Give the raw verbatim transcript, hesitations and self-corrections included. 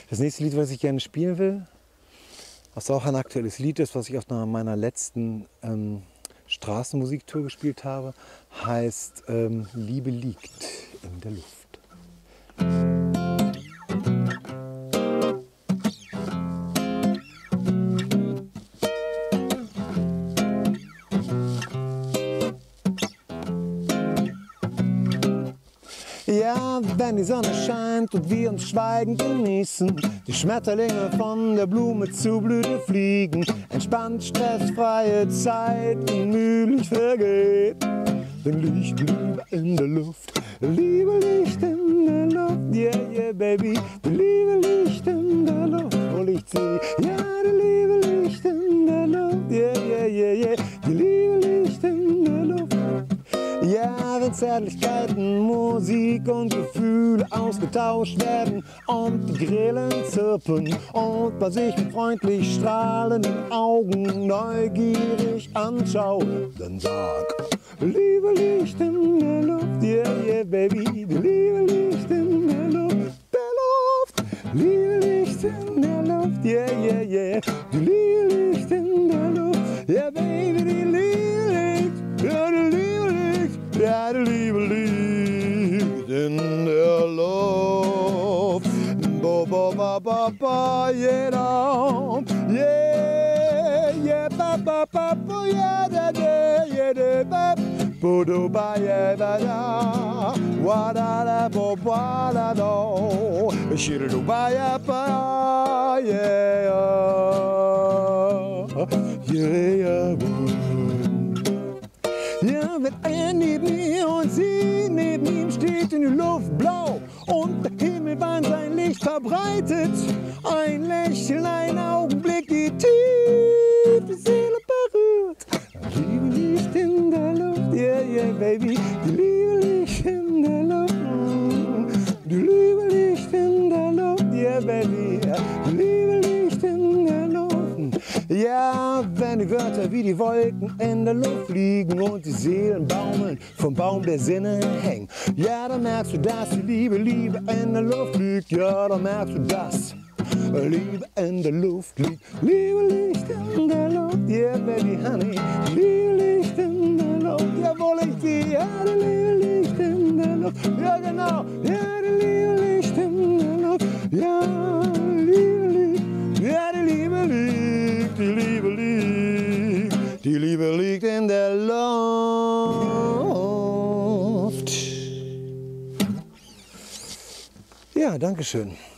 Das nächste Lied, was ich gerne spielen will, was auch ein aktuelles Lied ist, was ich auf einer meiner letzten ähm, Straßenmusiktour gespielt habe, heißt ähm, Liebe liegt in der Luft. Ja, wenn die Sonne scheint und wir uns schweigend genießen, die Schmetterlinge von der Blume zu Blüte fliegen, entspannt, stressfreie Zeit gemütlich vergeht, dann liegt Liebe in der Luft, Liebe liegt in der Luft, yeah, yeah, baby, die Liebe liegt in der Luft, wo liegt sie? Ja, die Liebe liegt in der Luft, yeah, yeah, yeah, yeah, die Liebe liegt in der Luft. Ja, wenn Zärtlichkeiten, Musik und Gefühle ausgetauscht werden und die Grillen zirpen und man sich mit freundlich strahlenden Augen neugierig anschaut, dann sag, Liebe liegt in der Luft, yeah, yeah, baby, die Liebe liegt in der Luft, der Luft, Liebe liegt in der Luft, yeah, yeah, yeah, die Liebe liegt in der Luft, yeah, baby, die Liebe liegt, ja, die Liebe liegt. Ja, die Liebe liegt in der Luft. Bo, bo, ba, ba, ba, yeah, yeah, yeah, ba, ba, ba, ba, yeah, da, da, yeah, da, ba, bo, do, ba, yeah, ba, da, wa, da, da, bo, ba, da, do, shi, do, ba, yeah, ba, yeah, yeah, yeah, ja, wenn er neben mir und sie neben ihm steht in die Luft blau und der Himmelbahn sein Licht verbreitet, ein Lächeln, ein Augenblick, die tief die Seele berührt. Liebe liegt in der Luft, yeah, yeah, baby, die Liebe liegt in der Luft, die Liebe liegt in der Luft, yeah, baby, die Liebe liegt in der Luft. Ja, wenn die Wörter wie die Wolken in der Luft liegen und die Seelen baumeln vom Baum der Sinne hängen, ja, dann merkst du, dass die Liebe, Liebe in der Luft liegt. Ja, dann merkst du, dass Liebe in der Luft liegt. Liebe liegt in der Luft, yeah, baby, honey. Liebe liegt in der Luft, ja, wo liegt sie? Ja, die Liebe liegt in der Luft. Ja, genau, ja, die Liebe liegt in der Luft. Ja, die Liebe liegt, ja, die Liebe liegt, die Liebe liegt, die Liebe liegt in der Luft. Ja, danke schön.